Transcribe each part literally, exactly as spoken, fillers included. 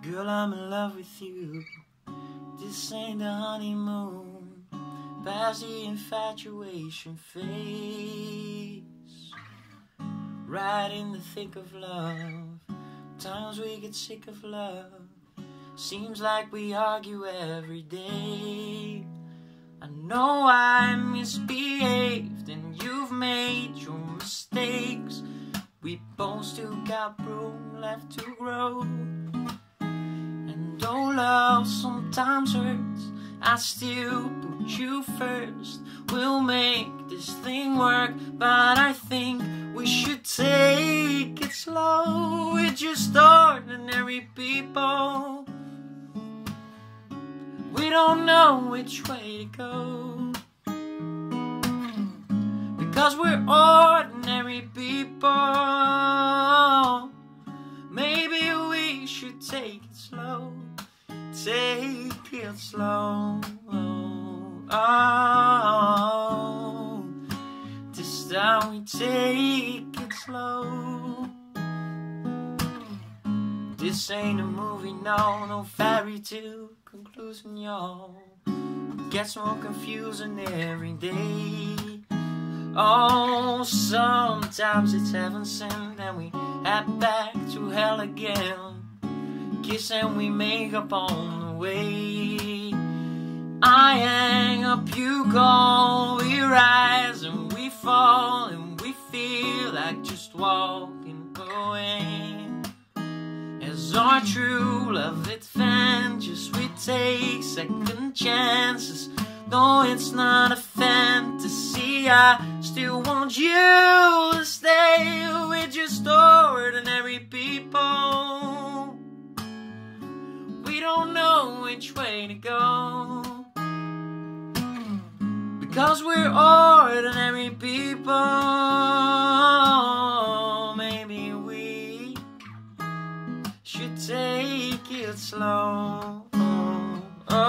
Girl, I'm in love with you. This ain't the honeymoon, past the infatuation phase. Right in the thick of love, times we get sick of love. Seems like we argue every day. I know I misbehaved and you've made your mistakes. We both still got room left to grow. And though love sometimes hurts, I still put you first. We'll make this thing work, but I think we should take it slow. We're just ordinary people. We don't know which way to go, because we're ordinary people. Maybe we should take it slow. Take it slow. Oh, this time we take it slow. This ain't a movie, no, no fairy tale conclusion, y'all. Gets more confusing every day. Oh, sometimes it's heaven sent and we head back to hell again. Kiss and we make up on the way. I hang up, you go, we rise and we fall, and we feel like just walking away. As our true love adventures, we take second chances. No, it's not a fantasy, I still want you to stay. We're just ordinary people. We don't know which way to go, because we're ordinary people. Maybe we should take it slow. Oh,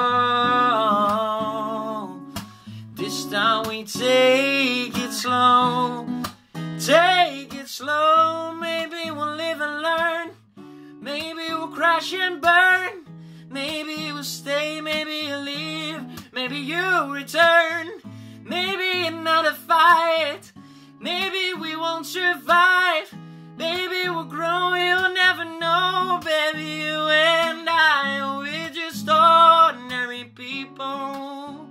oh. This time we take it slow. Take it slow. Maybe we'll live and learn. Maybe we'll crash and burn. Maybe we'll stay, maybe you'll leave, maybe you'll return. Maybe another fight, maybe we won't survive. Baby, we'll grow, you'll never know. Baby, you and I, we're just ordinary people.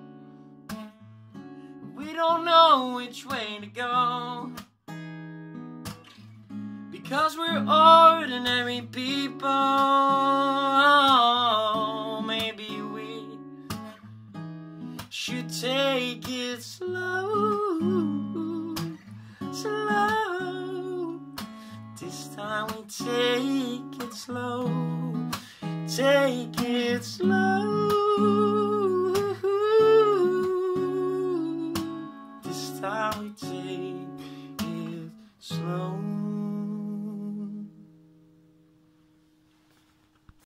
We don't know which way to go, because we're ordinary people. Maybe we should take it slow, slow. This time we take it slow, take it slow.